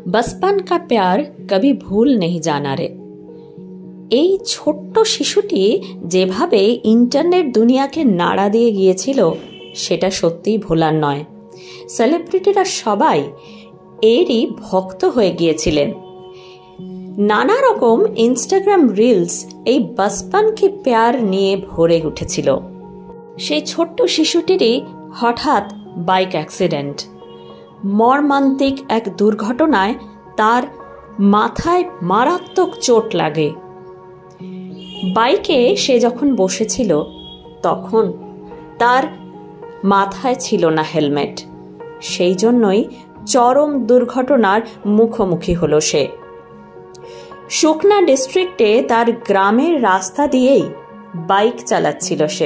बचपन का प्यार कभी ভুল नहीं जाना রে। এই ছোট্ট শিশুটি যেভাবে ইন্টারনেট দুনিয়াকে নাড়া দিয়ে গিয়েছিল সেটা সত্যিই ভোলার নয়। সেলিব্রিটিরা সবাই এরই ভক্ত হয়ে গিয়েছিলেন। নানা রকম ইনস্টাগ্রাম রিলস এই বচপন কি প্যার নিয়ে ভরে উঠেছিল। সেই ছোট্ট শিশুটিরই হঠাৎ বাইক অ্যাক্সিডেন্ট। মর্মান্তিক এক দুর্ঘটনায় তার মাথায় মারাত্মক চোট লাগে। বাইকে সে যখন বসেছিল তখন তার মাথায় ছিল না হেলমেট, সেই জন্যই চরম দুর্ঘটনার মুখোমুখি হলো সে। সুকনা ডিস্ট্রিক্টে তার গ্রামের রাস্তা দিয়েই বাইক চালাচ্ছিল সে।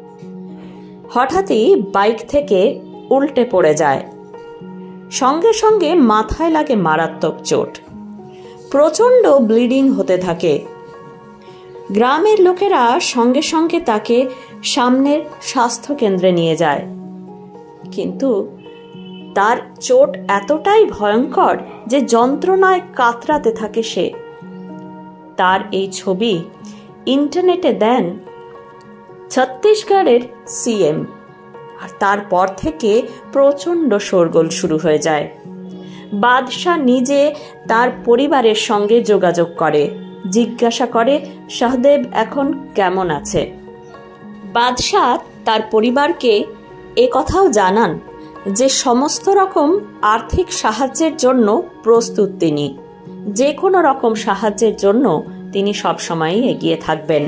হঠাৎই বাইক থেকে উল্টে পড়ে যায়, সঙ্গে সঙ্গে মাথায় লাগে মারাত্মক চোট। প্রচণ্ড ব্লিডিং হতে থাকে। গ্রামের লোকেরা সঙ্গে সঙ্গে তাকে সামনের স্বাস্থ্য কেন্দ্রে নিয়ে যায়, কিন্তু তার চোট এতটাই ভয়ঙ্কর যে যন্ত্রণায় কাতরাতে থাকে সে। তার এই ছবি ইন্টারনেটে দেন ছত্তিশগড়ের সিএম, আর তারপর থেকে প্রচণ্ড শোরগোল শুরু হয়ে যায়। বাদশাহ নিজে তার পরিবারের সঙ্গে যোগাযোগ করে, জিজ্ঞাসা করে সহদেব এখন কেমন আছে। বাদশাহ তার পরিবারকে এ কথাও জানান যে সমস্ত রকম আর্থিক সাহায্যের জন্য প্রস্তুত তিনি, যে কোনো রকম সাহায্যের জন্য তিনি সবসময়ই এগিয়ে থাকবেন।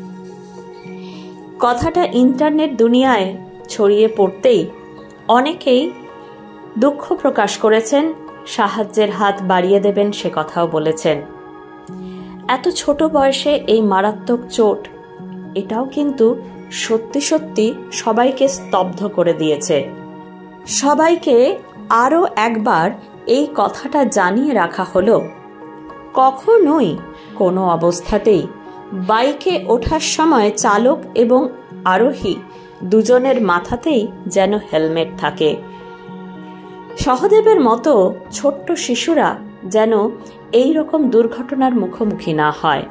কথাটা ইন্টারনেট দুনিয়ায় ছড়িয়ে পড়তেই অনেকেই দুঃখ প্রকাশ করেছেন, সাহায্যের হাত বাড়িয়ে দেবেন সে কথাও বলেছেন। এত ছোট বয়সে এই মারাত্মক চোট, এটাও কিন্তু সত্যি সত্যি সবাইকে স্তব্ধ করে দিয়েছে। সবাইকে আরও একবার এই কথাটা জানিয়ে রাখা হলো, কখনোই কোনো অবস্থাতেই বাইকে ওঠার সময় চালক এবং আরোহী দুজনের মাথাতেই যেন হেলমেট থাকে। সহদেবের মতো ছোট্ট শিশুরা যেন এই রকম দুর্ঘটনার মুখোমুখি না হয়।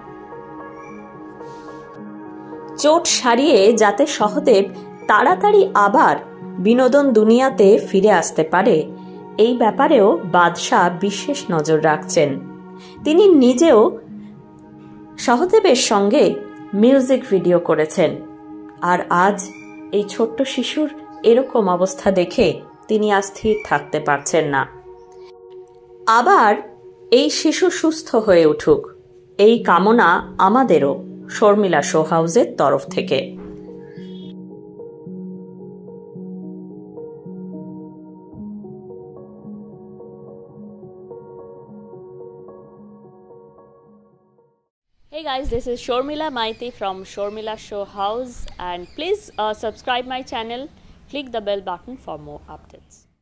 চোট সারিয়ে যাতে সহদেব তাড়াতাড়ি আবার বিনোদন দুনিয়াতে ফিরে আসতে পারে, এই ব্যাপারেও বাদশাহ বিশেষ নজর রাখছেন। তিনি নিজেও সহদেবের সঙ্গে মিউজিক ভিডিও করেছেন, আর আজ এই ছোট্ট শিশুর এরকম অবস্থা দেখে তিনি আর স্থির থাকতে পারছেন না। আবার এই শিশু সুস্থ হয়ে উঠুক, এই কামনা আমাদেরও শর্মিলা শো হাউসের তরফ থেকে। Hey guys, this is Shormila Maiti from Shormila Show House, and please subscribe my channel, click the bell button for more updates.